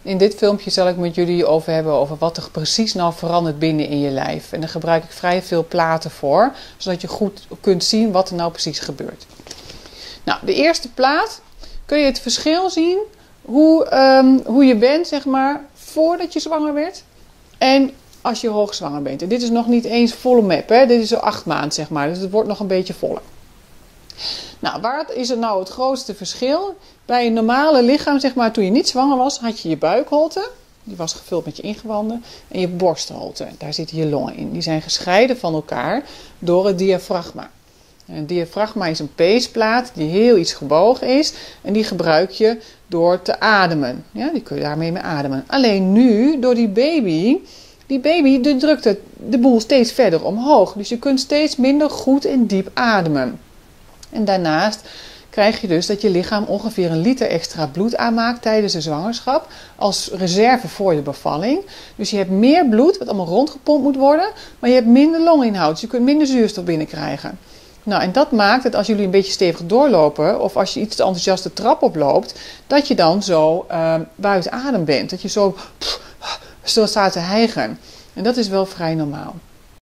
In dit filmpje zal ik met jullie over hebben over wat er precies nou verandert binnen in je lijf. En daar gebruik ik vrij veel platen voor, zodat je goed kunt zien wat er nou precies gebeurt. Nou, de eerste plaat kun je het verschil zien hoe je bent, zeg maar, voordat je zwanger werd en als je hoogzwanger bent. En dit is nog niet eens volle map, hè? Dit is zo 8 maanden, zeg maar, dus het wordt nog een beetje voller. Nou, waar is er nou het grootste verschil? Bij een normale lichaam, zeg maar, toen je niet zwanger was, had je je buikholte. Die was gevuld met je ingewanden. En je borstholte. Daar zitten je longen in. Die zijn gescheiden van elkaar door het diafragma. En het diafragma is een peesplaat die heel iets gebogen is. En die gebruik je door te ademen. Ja, die kun je daarmee mee ademen. Alleen nu, door die baby die drukt de boel steeds verder omhoog. Dus je kunt steeds minder goed en diep ademen. En daarnaast krijg je dus dat je lichaam ongeveer 1 liter extra bloed aanmaakt tijdens de zwangerschap als reserve voor de bevalling. Dus je hebt meer bloed wat allemaal rondgepompt moet worden, maar je hebt minder longinhoud, dus je kunt minder zuurstof binnenkrijgen. Nou, en dat maakt dat als jullie een beetje stevig doorlopen of als je iets te enthousiast de trap oploopt, dat je dan zo buiten adem bent. Dat je zo staat te hijgen. En dat is wel vrij normaal.